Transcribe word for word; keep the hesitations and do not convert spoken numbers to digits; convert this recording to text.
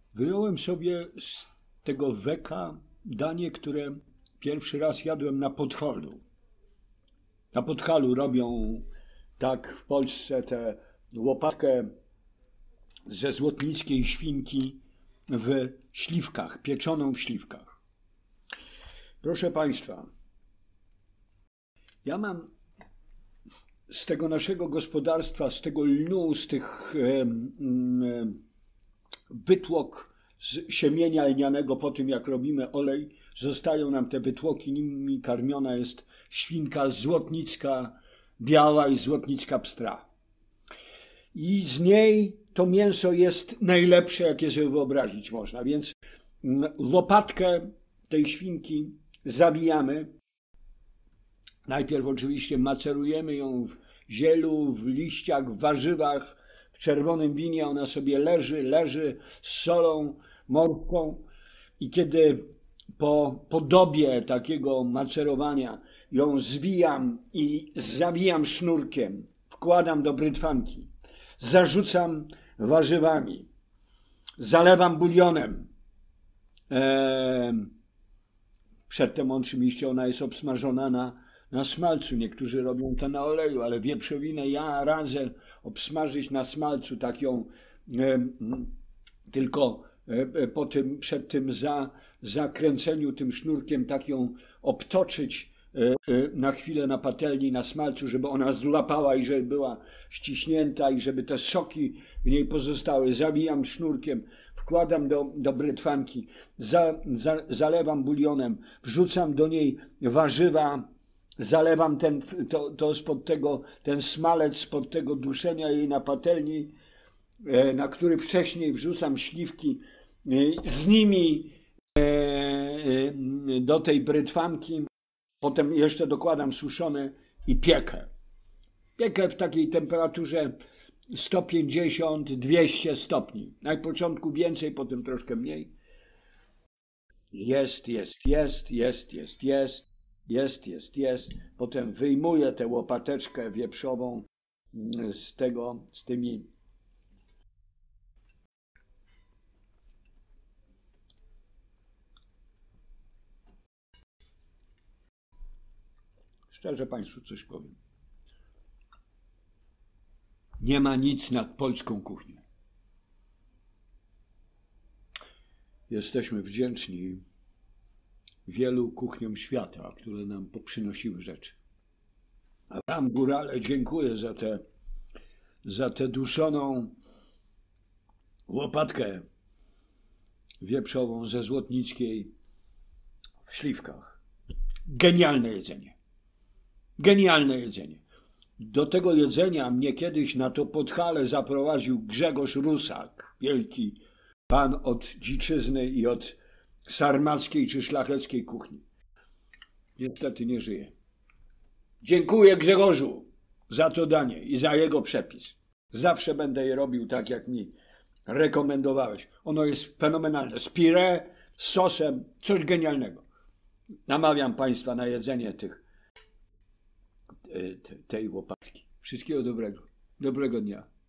Wyjąłem sobie z tego weka danie, które pierwszy raz jadłem na Podhalu. Na Podhalu robią tak w Polsce tę łopatkę ze złotnickiej świnki w śliwkach, pieczoną w śliwkach. Proszę Państwa, ja mam z tego naszego gospodarstwa, z tego lnu, z tych e, e, wytłok z siemienia lnianego po tym, jak robimy olej, zostają nam te wytłoki, nimi karmiona jest świnka złotnicka biała i złotnicka pstra. I z niej to mięso jest najlepsze, jakie sobie wyobrazić można, więc łopatkę tej świnki zabijamy. Najpierw oczywiście macerujemy ją w zielu, w liściach, w warzywach, w czerwonym winie. Ona sobie leży, leży z solą morską i kiedy po, po dobie takiego macerowania ją zwijam i zawijam sznurkiem, wkładam do brytwanki, zarzucam warzywami, zalewam bulionem. Eee, przedtem oczywiście ona jest obsmażona na, na smalcu. Niektórzy robią to na oleju, ale wieprzowinę ja radzę obsmażyć na smalcu, tak ją e, tylko e, po tym, przed tym za, zakręceniu tym sznurkiem, tak ją obtoczyć e, e, na chwilę na patelni, na smalcu, żeby ona złapała i żeby była ściśnięta i żeby te soki w niej pozostały. Zawijam sznurkiem, wkładam do, do brytwanki, za, za, zalewam bulionem, wrzucam do niej warzywa, zalewam ten, to, to spod tego, ten smalec spod tego duszenia jej na patelni, na który wcześniej wrzucam śliwki, z nimi do tej brytwanki, potem jeszcze dokładam suszone i piekę. Piekę w takiej temperaturze sto pięćdziesiąt do dwustu stopni. Na początku więcej, potem troszkę mniej. Jest, jest, jest, jest, jest, jest, jest, jest, jest. Potem wyjmuję tę łopateczkę wieprzową z tego, z tymi szczerze Państwu coś powiem. Nie ma nic nad polską kuchnią. Jesteśmy wdzięczni wielu kuchniom świata, które nam poprzynosiły rzeczy. A tam, górale, dziękuję za tę za tę duszoną łopatkę wieprzową ze Złotnickiej w śliwkach. Genialne jedzenie. Genialne jedzenie. Do tego jedzenia mnie kiedyś na to Podhale zaprowadził Grzegorz Rusak, wielki pan od dziczyzny i od sarmackiej czy szlacheckiej kuchni. Niestety nie żyje. Dziękuję Grzegorzu za to danie i za jego przepis. Zawsze będę je robił tak, jak mi rekomendowałeś. Ono jest fenomenalne. Z pire, z sosem, coś genialnego. Namawiam Państwa na jedzenie tych, tej łopatki. Wszystkiego dobrego. Dobrego dnia.